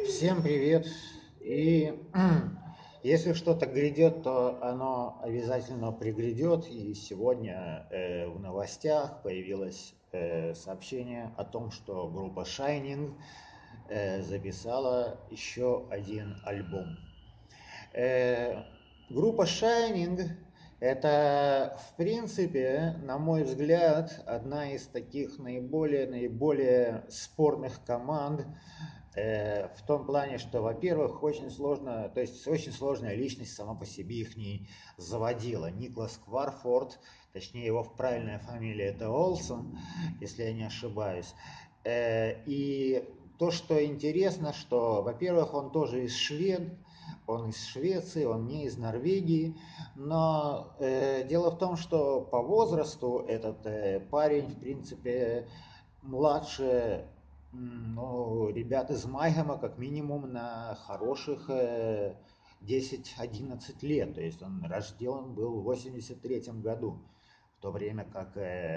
Всем привет! И если что-то грядет, то оно обязательно пригрядет. И сегодня в новостях появилось сообщение о том, что группа Shining записала еще один альбом. Э, Группа Shining это, в принципе, на мой взгляд, одна из таких наиболее спорных команд, в том плане, что, во-первых, очень сложно, то есть очень сложная личность сама по себе их не заводила. Никлас Кварфорд, точнее его правильная фамилия это Олсон, если я не ошибаюсь. И то, что интересно, что, во-первых, он тоже он из Швеции, он не из Норвегии, но дело в том, что по возрасту этот парень, в принципе, младше ну, ребят из Майхэма как минимум на хороших 10-11 лет. То есть он рожден был в 83 году, в то время как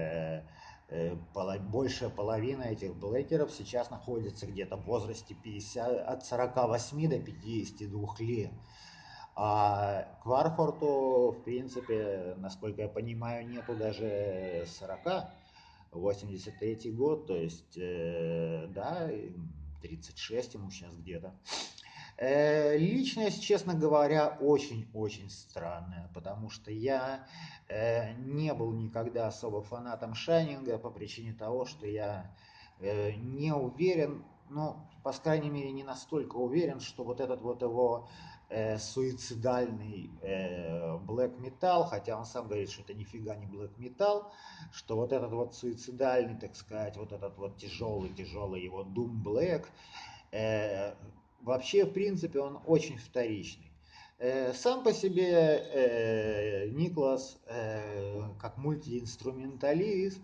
большая половина этих блэкеров сейчас находится где-то в возрасте 50, от 48 до 52 лет. А Кварфорту, в принципе, насколько я понимаю, нету даже 40. 83 год, то есть, да, 36 ему сейчас где-то. Личность, честно говоря, очень-очень странная, потому что я не был никогда особо фанатом Шайнинга по причине того, что я не уверен, ну, по крайней мере, не настолько уверен, что вот этот вот его суицидальный black metal, хотя он сам говорит, что это нифига не black metal, что вот этот вот суицидальный, так сказать, вот этот вот тяжелый его doom black, э, вообще, в принципе, он очень вторичный. Сам по себе Никлас, как мультиинструменталист,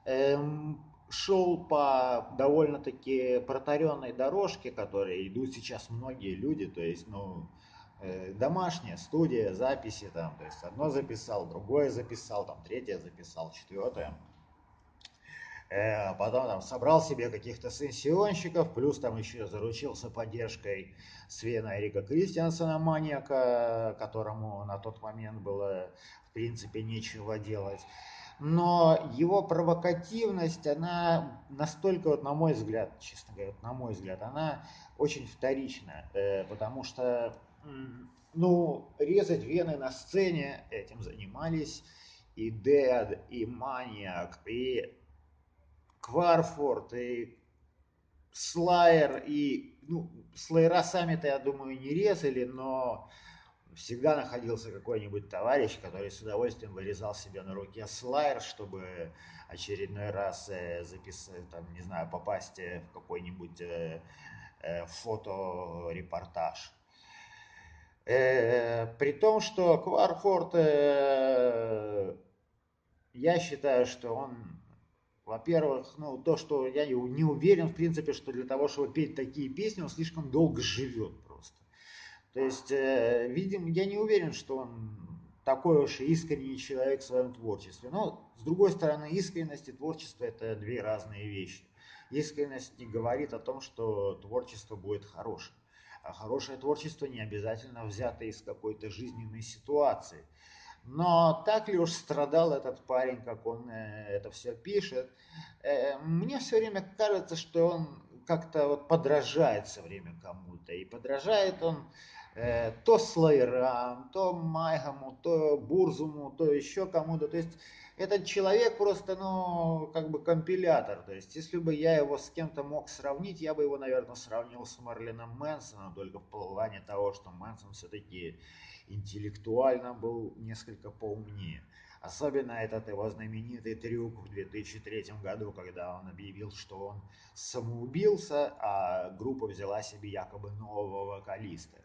шел по довольно-таки протаренной дорожке, которой идут сейчас многие люди, то есть, ну, домашняя студия, записи там, то есть одно записал, другое записал, там, третье записал, четвертое. Потом там собрал себе каких-то сессионщиков, плюс там еще заручился поддержкой Свена Эрика Кристиансена, маньяка, которому на тот момент было в принципе нечего делать. Но его провокативность, она настолько, вот на мой взгляд, честно говоря, на мой взгляд, она очень вторична, потому что, ну, резать вены на сцене этим занимались и Dead, и Маньяк, и Кварфорд, и Слайер, и, ну, Слайера сами-то, я думаю, не резали, но всегда находился какой-нибудь товарищ, который с удовольствием вырезал себе на руке слайер, чтобы очередной раз записать, там, не знаю, попасть в какой-нибудь фоторепортаж. При том, что Кварфорд, я считаю, что он, во-первых, ну, то, что я не уверен, в принципе, что для того, чтобы петь такие песни, он слишком долго живет просто. То есть, видимо, я не уверен, что он такой уж искренний человек в своем творчестве. Но, с другой стороны, искренность и творчество – это две разные вещи. Искренность не говорит о том, что творчество будет хорошим. А хорошее творчество не обязательно взято из какой-то жизненной ситуации. Но так ли уж страдал этот парень, как он это все пишет? Мне все время кажется, что он как-то вот подражает все время кому-то. И подражает он то Слайерам, то Майгаму, то Бурзуму, то еще кому-то. То есть этот человек просто, ну, как бы компилятор. То есть если бы я его с кем-то мог сравнить, я бы его, наверное, сравнил с Марлином Мэнсоном, только в плане того, что Мэнсон все-таки интеллектуально был несколько поумнее. Особенно этот его знаменитый трюк в 2003 году, когда он объявил, что он самоубился, а группа взяла себе якобы нового вокалиста.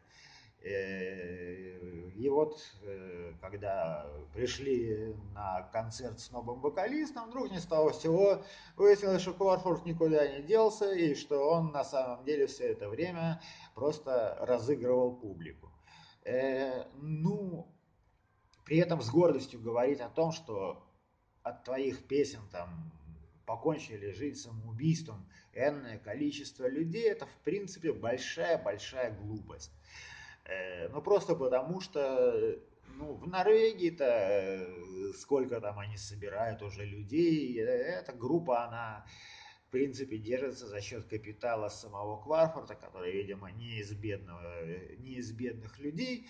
И вот, когда пришли на концерт с новым вокалистом, вдруг ни с того всего выяснилось, что Кларфорд никуда не делся, и что он на самом деле все это время просто разыгрывал публику. Ну, при этом с гордостью говорить о том, что от твоих песен там покончили жизнь самоубийством энное количество людей, это в принципе большая-большая глупость. Ну просто потому что ну, в Норвегии-то сколько там они собирают уже людей, эта группа, она в принципе держится за счет капитала самого Кварфорта, который, видимо, не из бедных людей,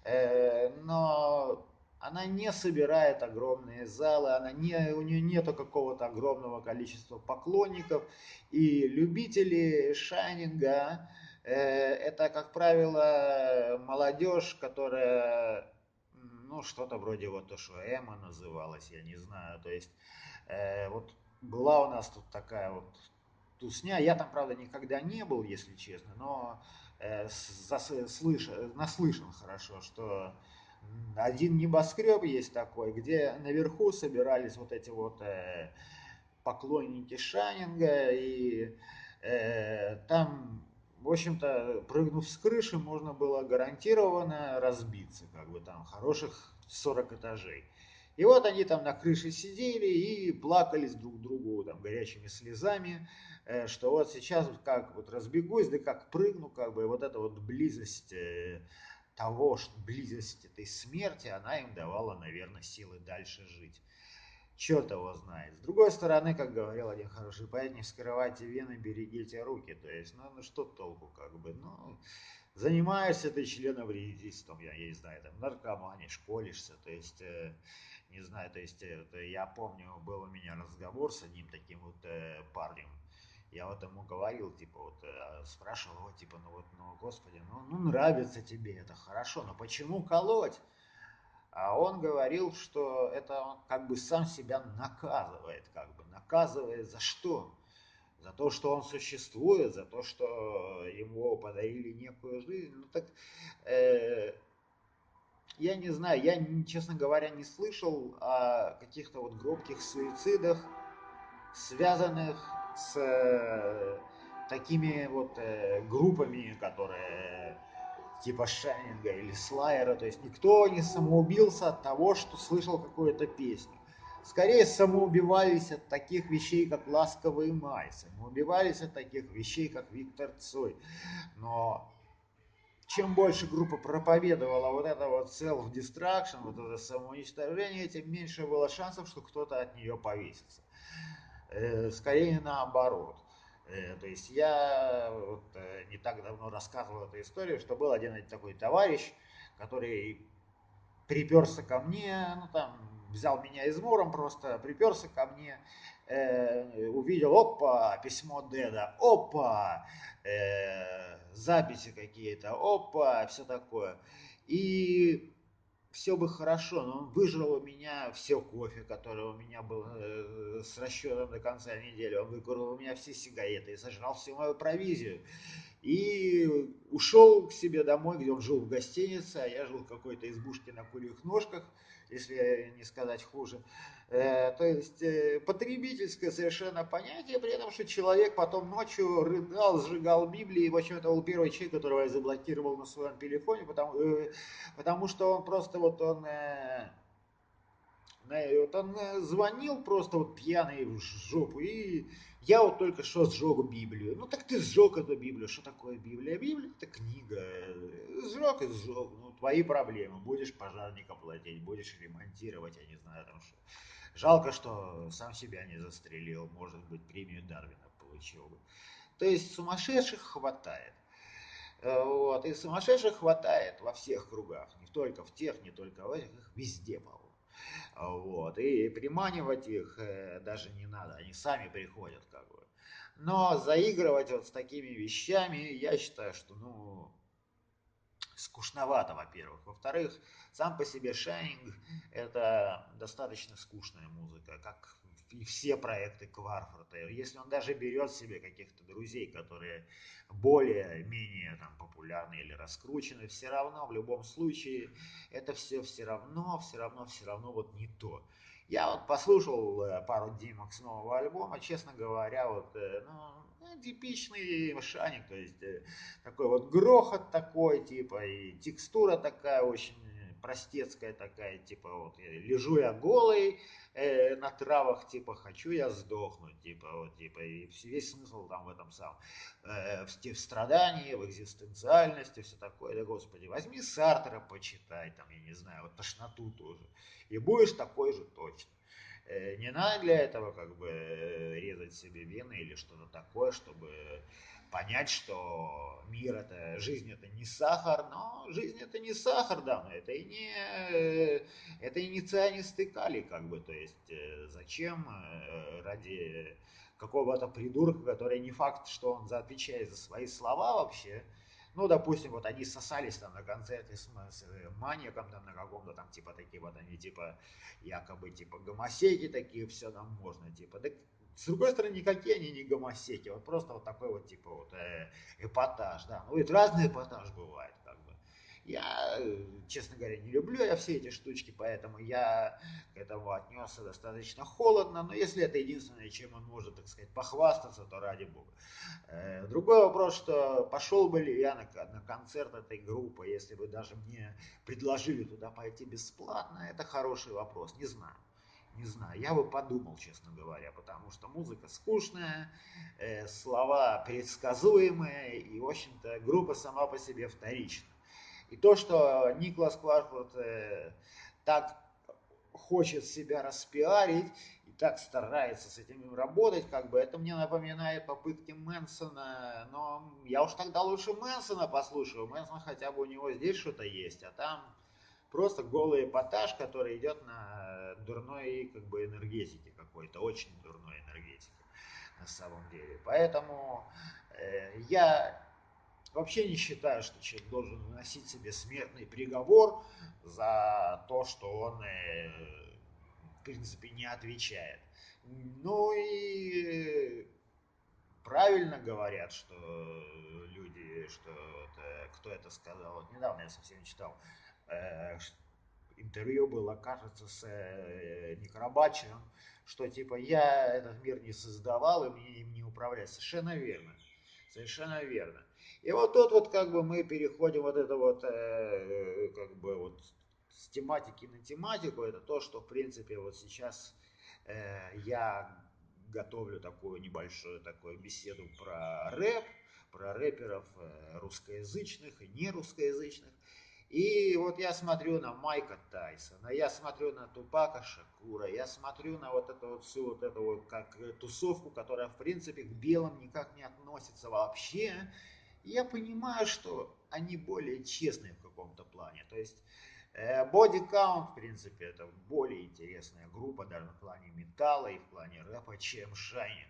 но она не собирает огромные залы, у нее нету какого-то огромного количества поклонников, и любители Шайнинга это, как правило, молодежь, которая, ну, что-то вроде вот то, что Эма называлась, я не знаю, то есть вот была у нас тут такая вот тусня, я там, правда, никогда не был, если честно, но наслышан хорошо, что один небоскреб есть такой, где наверху собирались вот эти вот поклонники Шайнинга, и там, в общем-то, прыгнув с крыши, можно было гарантированно разбиться, как бы там хороших 40 этажей. И вот они там на крыше сидели и плакались друг другу там горячими слезами, что вот сейчас вот как вот разбегусь, да как прыгну, как бы вот эта вот близость того, что близость этой смерти, она им давала, наверное, силы дальше жить. Черт его знает. С другой стороны, как говорил один хороший поэт, не вскрывайте вены, берегите руки. То есть, ну что толку, как бы, ну, занимаешься ты членовредительством, я не знаю, там, наркоманишь, школишься, то есть, не знаю, то есть, я помню, был у меня разговор с одним таким вот парнем, я вот ему говорил, типа, вот, спрашивал его, типа, ну вот, ну, господи, ну нравится тебе это, хорошо, но почему колоть? А он говорил, что это он как бы сам себя наказывает, как бы наказывает за что? За то, что он существует, за то, что ему подарили некую жизнь. Ну так, э, я не знаю, я, честно говоря, не слышал о каких-то вот громких суицидах, связанных с такими вот группами, которые типа Шайнинга или Слайера, то есть никто не самоубился от того, что слышал какую-то песню. Скорее самоубивались от таких вещей, как «Ласковый май», самоубивались от таких вещей, как Виктор Цой. Но чем больше группа проповедовала вот это вот self-destruction, вот это самоуничтожение, тем меньше было шансов, что кто-то от нее повесится. Скорее наоборот. То есть я вот не так давно рассказывал эту историю, что был один такой товарищ, который приперся ко мне, ну там взял меня измором просто, приперся ко мне, увидел, опа, письмо Деда, опа, записи какие-то, опа, все такое. И все бы хорошо, но он выжрал у меня все кофе, которое у меня было с расчетом до конца недели, он выкурил у меня все сигареты и сожрал всю мою провизию. И ушел к себе домой, где он жил в гостинице, а я жил в какой-то избушке на курьих ножках, если не сказать хуже. То есть потребительское совершенно понятие, при этом, что человек потом ночью рыдал, сжигал Библии. В общем, это был первый человек, которого я заблокировал на своем телефоне, потому что он просто вот он вот он звонил просто вот пьяный в жопу, и я вот только что сжег Библию. Ну так ты сжег эту Библию, что такое Библия? Библия это книга, сжег и сжег, ну твои проблемы, будешь пожарника платить, будешь ремонтировать, я не знаю там что. Жалко, что сам себя не застрелил, может быть премию Дарвина получил бы. То есть сумасшедших хватает. Вот, и сумасшедших хватает во всех кругах, не только в тех, не только в этих, их везде полно. Вот. И приманивать их даже не надо, они сами приходят как бы. Но заигрывать вот с такими вещами, я считаю, что ну скучновато, во-первых. Во-вторых, сам по себе Shining это достаточно скучная музыка, как и все проекты Кварфорта. Если он даже берет себе каких-то друзей, которые более-менее там популярны или раскручены, все равно в любом случае это все равно вот не то. Я вот послушал пару демок с нового альбома, честно говоря, вот, ну, типичный Шаник, то есть такой вот грохот такой, типа, и текстура такая очень простецкая такая, типа, вот, лежу я голый, на травах, типа, хочу я сдохнуть, типа, вот, типа, и весь смысл там в этом самом, в страдании, в экзистенциальности, все такое, да, господи, возьми Сартера, почитай, там, я не знаю, вот тошноту тоже, и будешь такой же точно. Не надо для этого как бы резать себе вены или что-то такое, чтобы понять, что мир это, жизнь это не сахар, но жизнь это не сахар, да, но это и не цианистый калий, как бы, то есть зачем ради какого-то придурка, который не факт, что он отвечает за свои слова вообще, ну, допустим, вот они сосались там на концерте с Маньяком там на каком-то там, типа, такие вот они, типа, якобы, типа, гомосеки такие, все там можно, типа, да, с другой стороны, никакие они не гомосеки, вот просто вот такой вот, типа, вот эпатаж, да, ну, ведь разный эпатаж бывает, как бы. Я, честно говоря, не люблю я все эти штучки, поэтому я к этому отнесся достаточно холодно, но если это единственное, чем он может, так сказать, похвастаться, то ради бога. Другой вопрос, что пошел бы ли я на концерт этой группы, если бы даже мне предложили туда пойти бесплатно, это хороший вопрос, не знаю. Не знаю, я бы подумал, честно говоря, потому что музыка скучная, слова предсказуемые, и, в общем-то, группа сама по себе вторична. И то, что Никлас Кларквуд так хочет себя распиарить и так старается с этим работать, как бы это мне напоминает попытки Мэнсона, но я уж тогда лучше Мэнсона послушаю, Мэнсон хотя бы у него здесь что-то есть, а там просто голый эпатаж, который идет на дурной как бы энергетике какой-то, очень дурной энергетике на самом деле. Поэтому я вообще не считаю, что человек должен выносить себе смертный приговор за то, что он, в принципе, не отвечает. Ну и правильно говорят, что люди, что вот, кто это сказал, вот недавно я совсем читал, интервью было, кажется, с Некрабачевым, что типа я этот мир не создавал и мне им не управлять. Совершенно верно. Совершенно верно. И вот тут вот как бы мы переходим вот это вот как бы вот с тематики на тематику. Это то, что в принципе вот сейчас я готовлю такую небольшую такую беседу про рэп, про рэперов русскоязычных и нерусскоязычных. И вот я смотрю на Майка Тайсона, я смотрю на Тупака Шакура, я смотрю на вот эту вот всю вот эту вот как тусовку, которая в принципе к белым никак не относится вообще. И я понимаю, что они более честные в каком-то плане. То есть Body Count, в принципе, это более интересная группа даже в плане металла и в плане рэпа, чем Shining.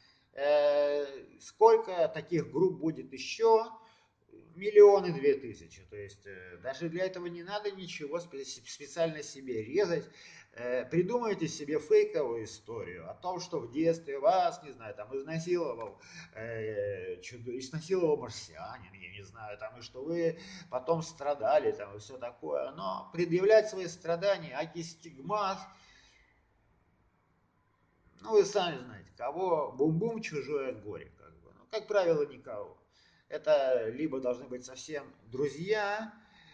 Сколько таких групп будет еще? 1 200 000. То есть даже для этого не надо ничего специально себе резать. Придумайте себе фейковую историю о том, что в детстве вас, не знаю, там изнасиловал марсианин, я не знаю, там, и что вы потом страдали, там, и все такое. Но предъявлять свои страдания, антистигмат, ну, вы сами знаете, кого бум-бум, чужое горе, как бы. Ну, как правило, никого. Это либо должны быть совсем друзья,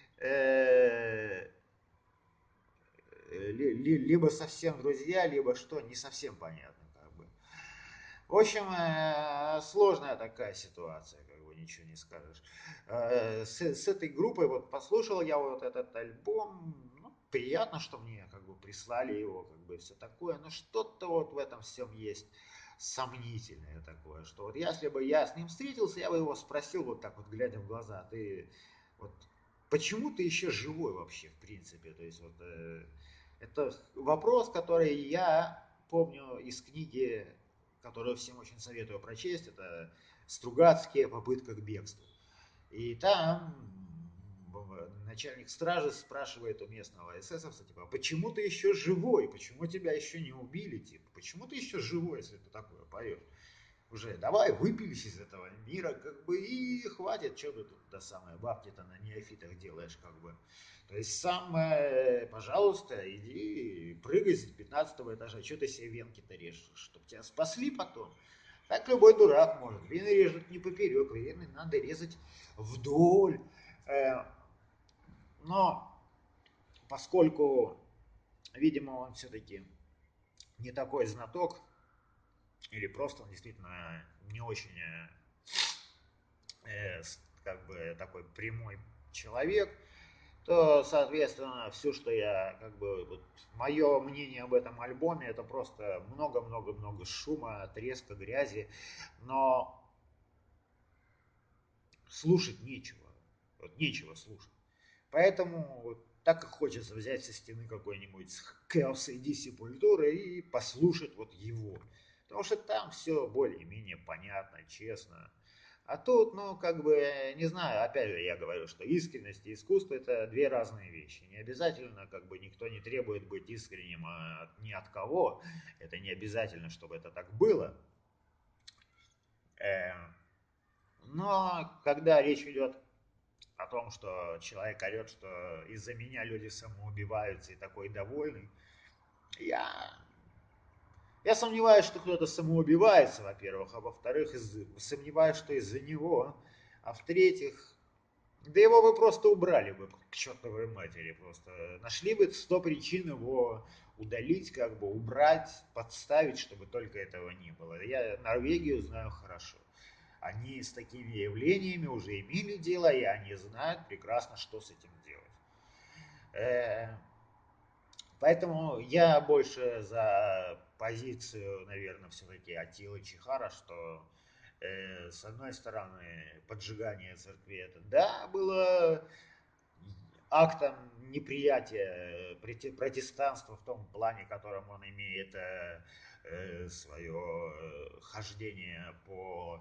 либо совсем друзья, либо что, не совсем понятно, как бы. В общем, сложная такая ситуация, как бы ничего не скажешь. С этой группой вот послушал я вот этот альбом, ну, приятно, что мне как бы прислали его, как бы все такое, но что-то вот в этом всем есть сомнительное такое, что вот если бы я с ним встретился, я бы его спросил вот так вот, глядя в глаза, ты вот почему ты еще живой вообще, в принципе, то есть вот это вопрос, который я помню из книги, которую всем очень советую прочесть, это «Стругацкие попытка к бегству». И там начальник стражи спрашивает у местного эсэсовца, типа, а почему ты еще живой, почему тебя еще не убили, типа, почему ты еще живой, если ты такое поешь? Уже давай выпились из этого мира, как бы, и хватит, что ты тут до самой бабки-то на неофитах делаешь, как бы. То есть сам, пожалуйста, иди прыгай с 15 этажа, что ты себе венки-то режешь, чтобы тебя спасли потом. Так любой дурак может. Вены режут не поперек, вены надо резать вдоль. Но поскольку, видимо, он все-таки не такой знаток, или просто он действительно не очень как бы такой прямой человек, то, соответственно, все, что я, как бы, вот, мое мнение об этом альбоме, это просто много-много-много шума, треска, грязи, но слушать нечего, вот нечего слушать. Поэтому, вот, так как хочется взять со стены какой-нибудь Chaos AD Sepultura и послушать вот его. Потому что там все более-менее понятно, честно. А тут, ну, как бы, не знаю, опять же, я говорю, что искренность и искусство – это две разные вещи. Не обязательно, как бы, никто не требует быть искренним ни от кого. Это не обязательно, чтобы это так было. Но когда речь идет о том, что человек орет, что из-за меня люди самоубиваются и такой довольный, я Я сомневаюсь, что кто-то самоубивается, во-первых, а во-вторых, сомневаюсь, что из-за него, а в-третьих, да его бы просто убрали бы к чертовой матери, просто нашли бы 100 причин его удалить, как бы убрать, подставить, чтобы только этого не было. Я Норвегию знаю хорошо. Они с такими явлениями уже имели дело, и они знают прекрасно, что с этим делать. Поэтому я больше за позицию, наверное, все-таки Аттилы Чихара, что с одной стороны поджигание церкви это да, было актом неприятия протестанства в том плане, в котором он имеет свое хождение по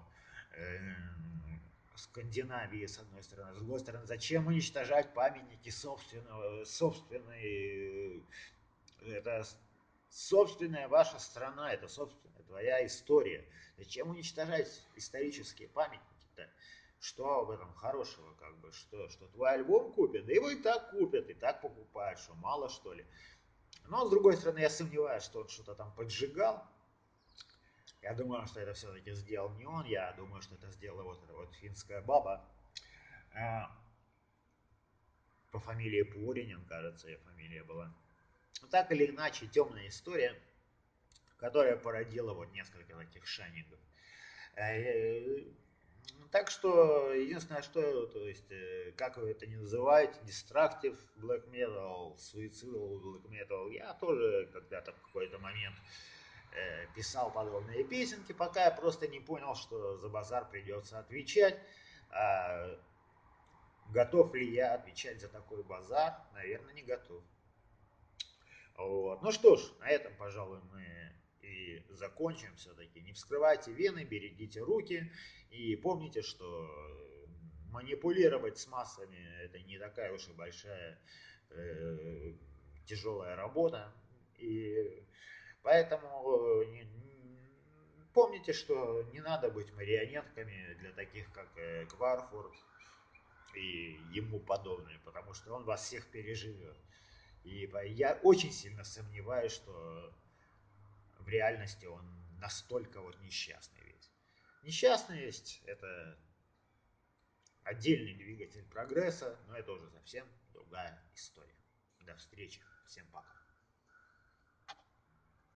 Скандинавии, с одной стороны. С другой стороны, зачем уничтожать памятники собственной это собственная ваша страна, это собственная твоя история. Зачем уничтожать исторические памятники-то? Что в этом хорошего, как бы, что твой альбом купят? Да его и так покупают, что мало что ли. Но, с другой стороны, я сомневаюсь, что он что-то там поджигал. Я думаю, что это все-таки сделал не он, я думаю, что это сделала вот эта вот финская баба. По фамилии Пуринин, кажется, ее фамилия была. Но так или иначе, темная история, которая породила вот несколько таких шайнингов. Так что, единственное, что, то есть, как вы это не называете, дистрактив black metal, suicidal black metal, я тоже когда-то в какой-то момент писал подобные песенки, пока я просто не понял, что за базар придется отвечать. Готов ли я отвечать за такой базар? Наверное, не готов. Вот. Ну что ж, на этом, пожалуй, мы и закончим все-таки. Не вскрывайте вены, берегите руки и помните, что манипулировать с массами это не такая уж и большая тяжелая работа. И поэтому помните, что не надо быть марионетками для таких, как Кварфорд и ему подобные, потому что он вас всех переживет. И я очень сильно сомневаюсь, что в реальности он настолько вот несчастный ведь. Несчастность – это отдельный двигатель прогресса, но это уже совсем другая история. До встречи. Всем пока.